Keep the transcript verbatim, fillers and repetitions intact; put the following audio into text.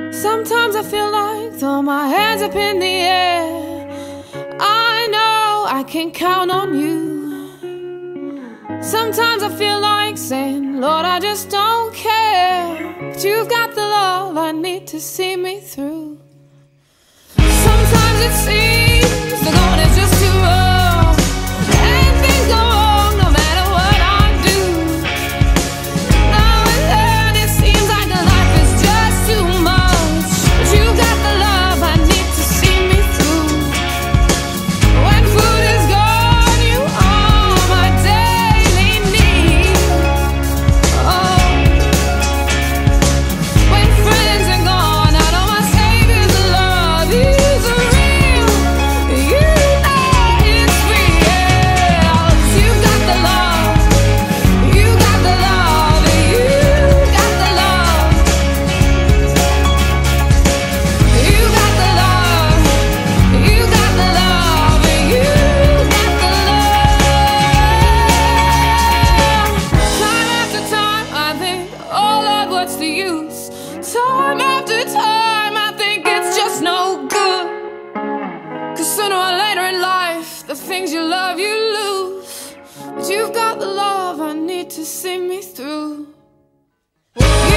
Sometimes I feel like throw my hands up in the air. I know I can count on you. Sometimes I feel like saying, Lord, I just don't care, but you've got the love I need to see me through. Sometimes it seems the going is just too rough, and things go wrong no matter what I do. Now and then it seems like the life is just too much, but you got the love I need to see me through. When food is gone, you are my daily need. Oh, when friends are gone, I know my Savior's love is real. You know it's real. You got the love, you got the love, you got the love, you got the love, you got the love, you got the love. Time after time I think, oh Lord, what's the use? Time after time I think it's just no good. Cause sooner or later in life, the things you love you lose. But you've got the love I need to see me through. You